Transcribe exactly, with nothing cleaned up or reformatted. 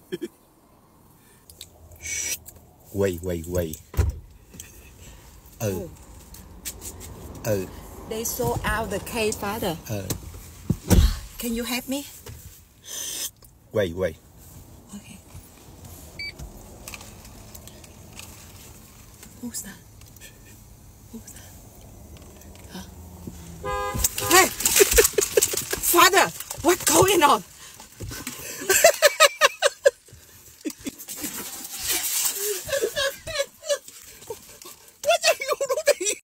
Wait, wait, wait. Ừ. Ừ. They sold out the cave, Father. Ừ. Can you help me? Wait, wait. Okay. Who's that? Who's that? Huh? Hey! Father! What's going on?